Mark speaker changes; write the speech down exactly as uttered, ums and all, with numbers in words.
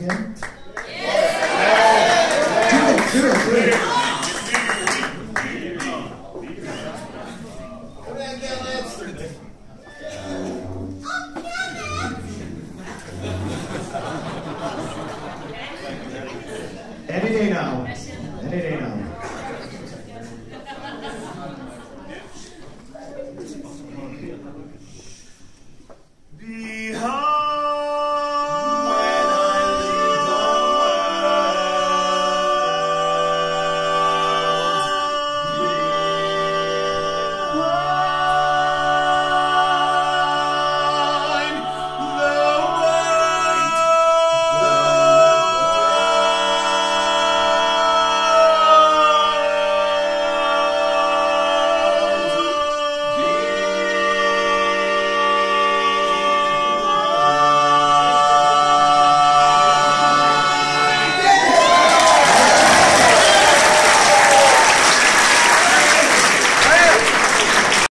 Speaker 1: him? Yeah. Do it, do it, do it. Any day now. Any day now.